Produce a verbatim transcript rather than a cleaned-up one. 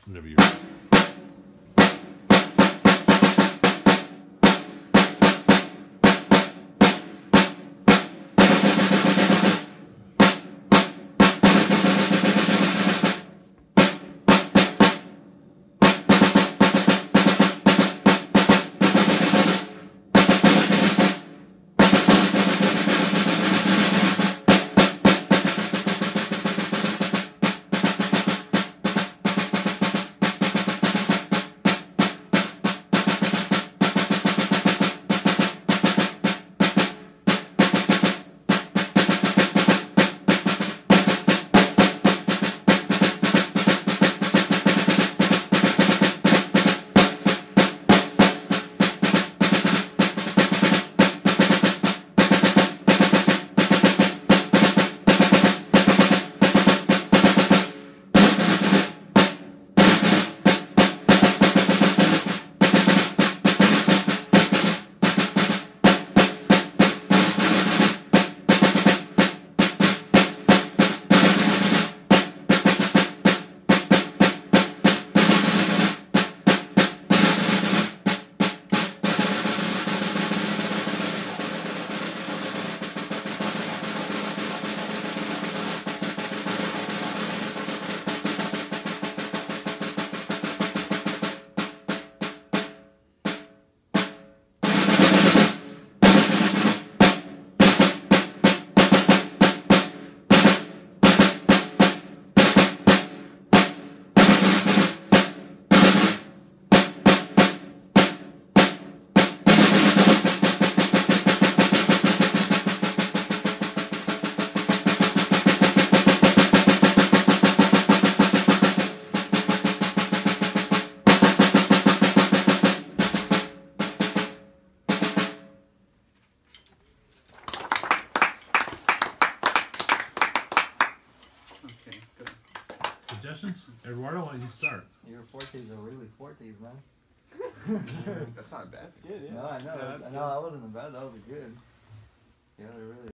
Whenever you're Okay, good. suggestions? Eduardo, why don't you start? Your fortes are really fortes, man. That's not bad. That's good, yeah. No, I know. Yeah, that's I know that wasn't bad. That was good. Yeah, they're really.